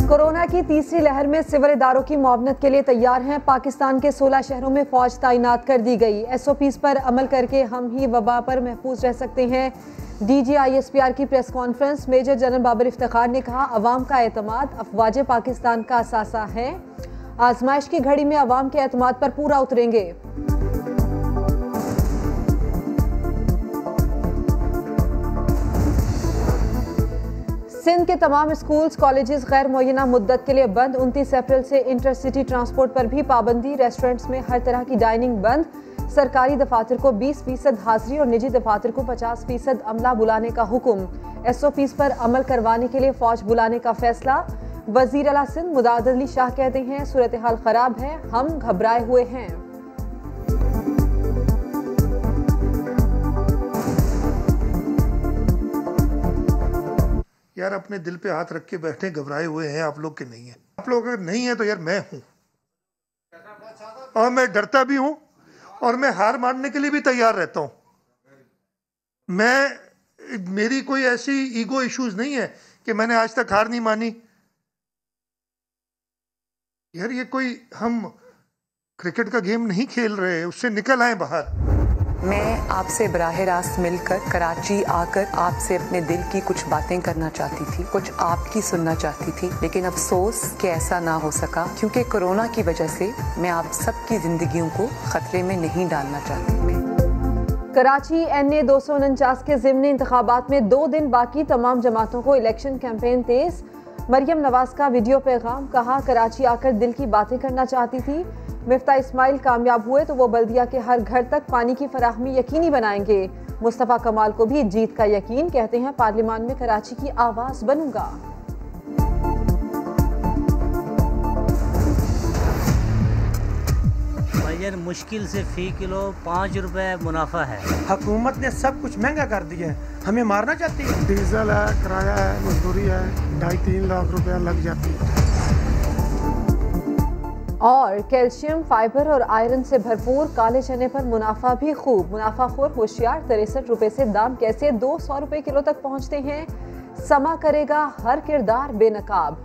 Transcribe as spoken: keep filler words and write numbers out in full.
Corona की तीसरी लहर में सिविल इदारों की मुआवनत के लिए तैयार हैं। पाकिस्तान के सोलह शहरों में फौज तैनात कर दी गई। एस ओ पीज़ पर अमल करके हम ही वबा पर महफूज रह सकते हैं। D G I S P R की press conference, major general Babar Iftikhar ने कहा, अवाम का एतमाद अफवाज पाकिस्तान का असासा है। आजमाइश की घड़ी में अवाम के एतमाद पर पूरा उतरेंगे। सिंध के तमाम स्कूल्स कॉलेजेस गैर मुअय्यना मुद्दत के लिए बंद। उनतीस अप्रैल से इंटरसिटी ट्रांसपोर्ट पर भी पाबंदी। रेस्टोरेंट्स में हर तरह की डाइनिंग बंद। सरकारी दफातर को बीस फीसद हाजिरी और निजी दफातर को पचास फीसद अमला बुलाने का हुक्म। एस ओ पीज़ पर अमल करवाने के लिए फौज बुलाने का फैसला। वजीर आला सिंध मुदाद अली शाह कहते हैं, सूरत हाल खराब है, हम घबराए हुए हैं। यार अपने दिल पे हाथ रख के बैठे, घबराए हुए हैं आप लोग के नहीं है। आप लोग अगर नहीं है तो यार मैं हूं, और मैं डरता भी हूं और मैं हार मानने के लिए भी तैयार रहता हूं। मैं मेरी कोई ऐसी ईगो इश्यूज नहीं है कि मैंने आज तक हार नहीं मानी। यार ये कोई हम क्रिकेट का गेम नहीं खेल रहे, उससे निकल आए बाहर। मैं आपसे बराह रास्त मिलकर कराची आकर आपसे अपने दिल की कुछ बातें करना चाहती थी, कुछ आपकी सुनना चाहती थी, लेकिन अफसोस कि ऐसा ना हो सका, क्योंकि कोरोना की वजह से मैं आप सबकी जिंदगियों को खतरे में नहीं डालना चाहती। कराची एन ए दो सौ उनचास के ज़िमनी इंतखाबात में दो दिन बाकी, तमाम जमातों को इलेक्शन कैंपेन तेज। मरियम नवाज का वीडियो पैगाम, कहा कराची आकर दिल की बातें करना चाहती थी। मिफ्ता इस्माइल कामयाब हुए तो वो बल्दिया के हर घर तक पानी की फराहमी यकीनी बनाएंगे। मुस्तफ़ा कमाल को भी जीत का यकीन, कहते हैं पार्लियामान में कराची की आवाज बनूंगा। यार मुश्किल से फी किलो पाँच रुपए मुनाफा है। हुकूमत ने सब कुछ महंगा कर दिया है, हमें मारना चाहती है। डीजल है, किराया है, मजदूरी है, ढाई तीन लाख रुपया लग जाती है। और कैल्शियम, फाइबर और आयरन से भरपूर काले चने पर मुनाफा भी खूब। मुनाफाखोर होशियार, तिरसठ रुपए से दाम कैसे दो सौ रुपए किलो तक पहुंचते हैं। समा करेगा हर किरदार बेनकाब।